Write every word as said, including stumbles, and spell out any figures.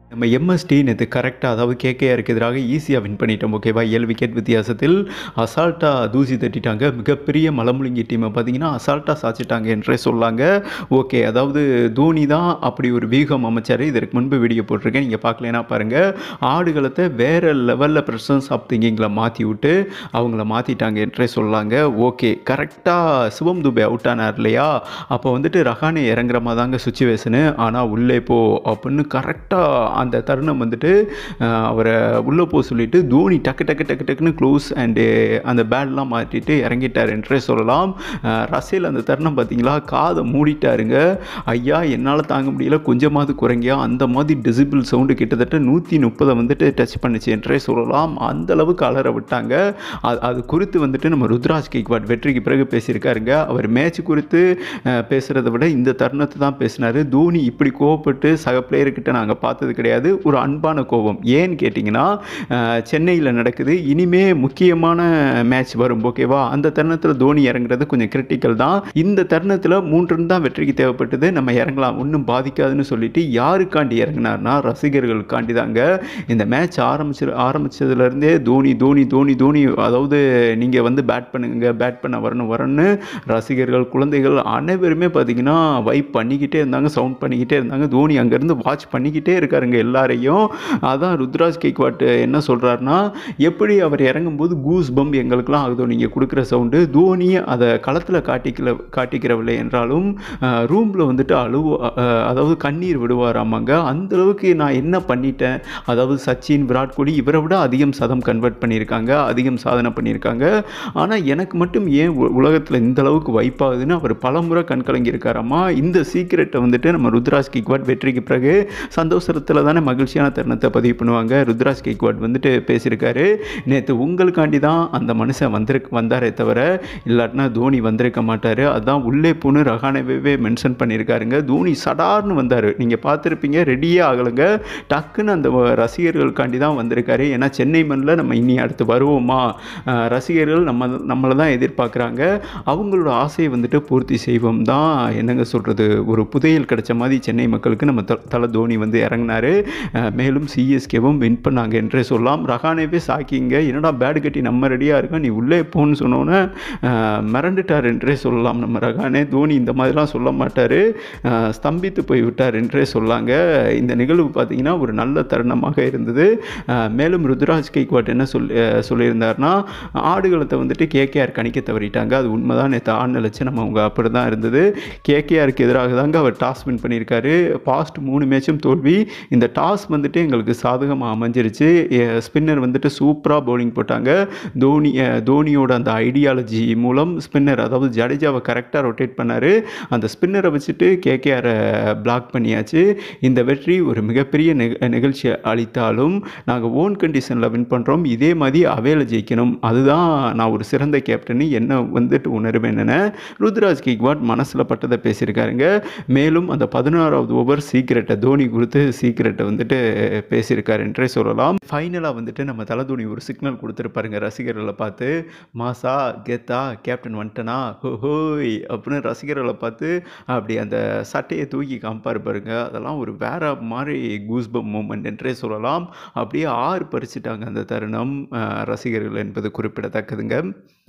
நம்ம எம்எஸ்டி நேற்று கரெக்டாக அதாவது கேகேஆருக்கு எதிராக ஈஸியாக வின் பண்ணிட்டோம் ஓகேவா. ஏழு விக்கெட் வித்தியாசத்தில் அசால்ட்டாக தூசி தட்டிட்டாங்க. மிகப்பெரிய மலமுழுங்கி டீமை பார்த்தீங்கன்னா அசால்ட்டாக சாச்சிட்டாங்க என்றே சொல்லாங்க. ஓகே, அதாவது தோனி தான் அப்படி ஒரு வியூகம் அமைச்சார். இதற்கு முன்பு வீடியோ போட்டிருக்கேன், நீங்கள் பார்க்கலனா பாருங்கள். ஆடுகளத்தை வேறு லெவலில் ப்ரெசன்ஸ் ஆஃப் திங்கிங்கில் மாற்றி விட்டு அவங்கள மாற்றிட்டாங்க என்றே சொல்லாங்க. ஓகே, கரெக்டாக சிவம் துபே அவுட் ஆனார் இல்லையா, அப்போ வந்துட்டு ரஹானே இறங்குற மாதிரி தாங்க சுச்சுவேஷனு. ஆனால் உள்ளே போ அப்படின்னு கரெக்டாக அந்த தருணம் வந்துட்டு அவரை உள்ளே போக சொல்லிவிட்டு தோனி டக்கு டக்கு டக்கு டக்குன்னு க்ளோஸ் அண்டு அந்த பேட்லாம் மாற்றிட்டு இறங்கிட்டார் என்றே சொல்லலாம். ரசேல் அந்த தருணம் பார்த்தீங்களா, காதை மூடிட்டாருங்க. ஐயா என்னால் தாங்க முடியல, கொஞ்சமாவது குறைங்கியா. அந்த மாதிரி டெசிபிள் சவுண்டு கிட்டத்தட்ட நூற்றி முப்பதை வந்துட்டு டச் பண்ணிச்சு என்றே சொல்லலாம். அந்தளவுக்கு அலற விட்டாங்க. அது அது குறித்து வந்துட்டு நம்ம ருத்ராஜ் கெய்க்வாட் வெற்றிக்கு பிறகு பேசியிருக்காருங்க. அவர் மேட்ச் குறித்து பேசுகிறத விட இந்த தருணத்தை தான் பேசினார். தோனி இப்படி கோவப்பட்டு சக பிளேயர்கிட்ட நாங்கள் பார்த்தது கிடையாது. ஒரு அன்பான கோபம். ஏன்னு கேட்டிங்கன்னா, சென்னையில் நடக்குது, இனிமே முக்கியமான மேட்ச் வரும் ஓகேவா. அந்த தருணத்தில் தோனி இறங்குறது கொஞ்சம் கிரிட்டிக்கல் தான். இந்த தருணத்தில் மூன்று ரன் தான் வெற்றிக்கு தேவைப்பட்டது, நம்ம இறங்கலாம் ஒன்றும் பாதிக்காதுன்னு சொல்லிட்டு யாருக்காண்டி இறங்கினார்னா ரசிகர்களுக்காண்டி தாங்க. இந்த மேட்ச் ஆரம்பிச்சு ஆரம்பித்ததுலேருந்தே தோனி தோனி தோனி தோனி அதாவது நீங்கள் வந்து பேட் பண்ணுங்க, பேட் பண்ண வரணும் வரணும்னு ரசிகர்கள் குழந்தைகள் அனைவருமே பார்த்தீங்கன்னா வைப் பண்ணிக்கிட்டே இருந்தாங்க, சவுண்ட் பண்ணிக்கிட்டே இருந்தாங்க. தோனி அங்கேருந்து வாட்ச் பண்ணிக்கிட்டே இருக்காருங்க எல்லாரையும். அதான் ருத்ராஜ் கெய்க்வாட் என்ன சொல்கிறாருன்னா, எப்படி அவர் இறங்கும்போது கூஸ் பம்ப் எங்களுக்கெல்லாம் ஆகுதோ நீங்கள் கொடுக்குற சவுண்டு, தோனி அதை களத்தில் காட்டிக்கல காட்டிக்கிறவில்லை என்றாலும் ரூமில் வந்துட்டு அழுவ அதாவது கண்ணீர் விடுவாராமாங்க. அந்தளவுக்கு நான் என்ன பண்ணிட்டேன், அதாவது சச்சின் விராட் கோலி இவரை விட அதிகம் சதம் கன்வெர்ட் பண்ணியிருக்காங்க, அதிகம் சாதனை பண்ணியிருக்காங்க. ஆனால் எனக்கு மட்டும் ஏன் உலகத்தில் இந்த அளவுக்கு வைப்பாகுதுன்னு அவர் பலமுறை கண் கலங்கியிருக்காராமா. இந்த சீக்கிரட்டை வந்துட்டு நம்ம ருத்ராஜ் கெய்க்வாட் வெற்றிக்கு பிறகு சந்தோஷத்தில் தானே மகிழ்ச்சியான தருணத்தை பதிவு பண்ணுவாங்க. ருத்ராஜ் கெய்க்வாட் வந்துட்டு பேசியிருக்காரு, நேற்று உங்களுக்காண்டி தான் அந்த மனுஷன் வந்திருக்க வந்தாரே தவிர இல்லாட்டினா தோனி வந்திருக்க மாட்டார். அதுதான் உள்ளே போன்னு ரஹானேவே மென்ஷன் பண்ணியிருக்காருங்க. தோனி சடார்னு வந்தார், நீங்கள் பார்த்துருப்பீங்க, ரெடியே ஆகலைங்க. டக்குன்னு அந்த ரசிகர்களுக்காண்டி தான் வந்திருக்காரு. ஏன்னா சென்னை மண்ணில் நம்ம இனி அடுத்து வருவோமா, ரசிகர்கள் நம்ம நம்மளை தான் எதிர்பார்க்குறாங்க, அவங்களோட ஆசையை வந்துட்டு பூர்த்தி செய்வோம் தான். என்னங்க சொல்கிறது, ஒரு புதையல் கிடைச்ச மாதிரி சென்னை மக்களுக்கு நம்ம த தலை தோனி வந்து இறங்கினார். மேலும் சிஎஸ்கேவும் வின் பண்ணாங்க என்றே சொல்லலாம். ரஹானேவே சாக்கிங்க, என்னடா பேடு கட்டி நம்ம ரெடியாக இருக்கோம் நீ உள்ளே போன்னு சொன்னோன்னே மிரண்டுட்டார் என்றே சொல்லலாம் நம்ம ரஹானே. தோனி இந்த மாதிரிலாம் சொல்ல மாட்டார், ஸ்தம்பித்து போய் விட்டார் என்றே சொல்லாங்க. இந்த நிகழ்வு பார்த்திங்கன்னா ஒரு நல்ல தருணமாக இருந்தது. மேலும் ருத்ராஜ் கெய்க்வாட் என்ன சொல் சொல்லியிருந்தார்னா, ஆடுகளத்தை வந்துட்டு கேகேஆர் கணிக்க தவறிட்டாங்க, அது உண்மைதான். நேற்று ஆடின லட்சணம் அவங்க அப்படி தான் இருந்தது. கேகேஆருக்கு எதிராக தாங்க அவர் டாஸ் வின் பண்ணியிருக்காரு. பாஸ்ட் மூணு மேட்சும் தோல்வி, இந்த டாஸ் வந்துட்டு எங்களுக்கு சாதகமாக அமைஞ்சிருச்சு. ஸ்பின்னர் வந்துட்டு சூப்பராக பவுலிங் போட்டாங்க. தோனி தோனியோட அந்த ஐடியாலஜி மூலம் ஸ்பின்னர் அதாவது ஜடேஜாவை கரெக்டாக ரொட்டேட் பண்ணார். அந்த ஸ்பின்னரை வச்சுட்டு கேகேஆரை பிளாக் பண்ணியாச்சு. இந்த வெற்றி ஒரு மிகப்பெரிய நிகழ்ச்சி அளித்தாலும் நாங்கள் ஓன் கண்டிஷனில் வின் பண்ணுறோம், இதே மாதிரி அவேல ஜெயிக்கணும், அதுதான் நான் ஒரு சிறந்த கேப்டனு என்ன வந்துட்டு உணர்வேன் என ருத்ராஜ் கெய்க்வாட் மனசில் பட்டதை பேசியிருக்காருங்க. மேலும் அந்த பதினாறாவது ஓவர் சீக்கிரட்டை தோனி கொடுத்து சீக்கிரட்டை வந்துட்டு பேசியிருக்காரு என்றே சொல்லலாம். ஃபைனலாக வந்துட்டு நம்ம தலை தோனி ஒரு சிக்னல் கொடுத்துருப்பாருங்க ரசிகர்களை பார்த்து, மாசா கெத்தா கேப்டன் வந்துட்டனா ஹோய் அப்படின்னு ரசிகர்களை பார்த்து அப்படி அந்த சட்டையை தூக்கி காமிப்பார் பாருங்க. அதெல்லாம் ஒரு வேற மாதிரி கூஸ்பம் மூமெண்ட் என்றே சொல்லலாம். அப்படியே ஆறு பறிச்சிட்டாங்க அந்த தருணம் ரசிகர்கள் என்பது குறிப்பிடத்தக்கதுங்க.